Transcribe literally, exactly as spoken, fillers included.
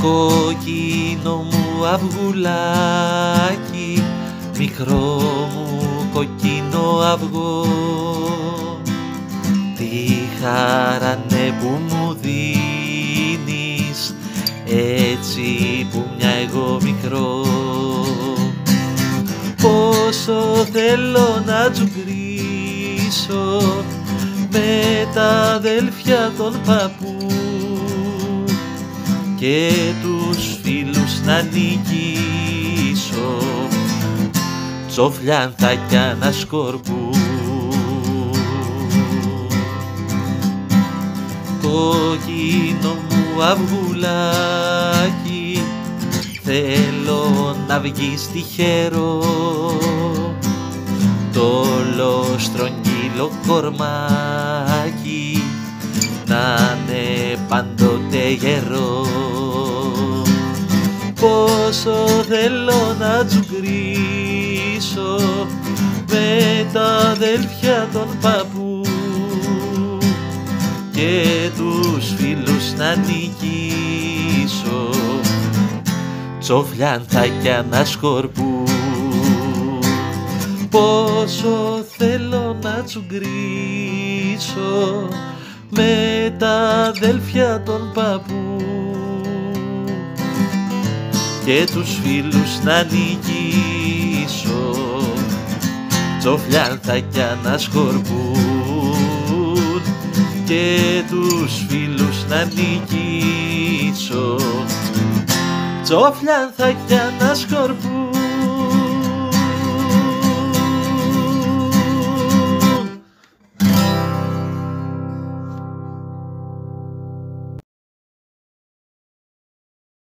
Κόκκινο μου αυγουλάκι, μικρό μου κοκκινό αυγό, τι χαράνε που μου δίνεις, έτσι που μια εγώ μικρό. Πόσο θέλω να τζουγκρίσω με τα αδέλφια των παππού και τους φίλους να νικήσω, τσοφλιάνθακια να σκορπού. Κόκκινο μου αυγουλάκι, θέλω να βγεις τυχερό, το λοστρογγύλο κορμάκι να είναι πάντοτε γερό. Πόσο θέλω να τζουγκρίσω με τα αδέλφια των παππού και τους φίλους να νικήσω, τσοφλιάνθακια να σκορπού. Πόσο θέλω να τσουγκρίσω με τα αδέλφια των παππού και τους φίλους να νικήσω, τσοφλιάνθακια να σκορπούν και τους φίλους να νικήσω, τσοφλιάνθακια να σκορπούν.